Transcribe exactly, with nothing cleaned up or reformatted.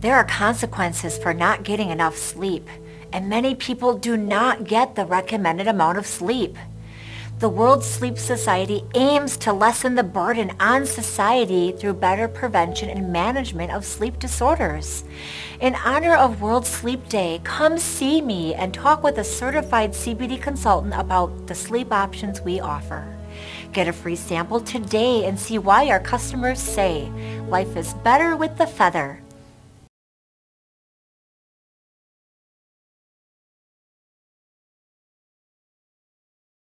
There are consequences for not getting enough sleep, and many people do not get the recommended amount of sleep. The World Sleep Society aims to lessen the burden on society through better prevention and management of sleep disorders. In honor of World Sleep Day, come see me and talk with a certified C B D consultant about the sleep options we offer. Get a free sample today and see why our customers say life is better with the feather.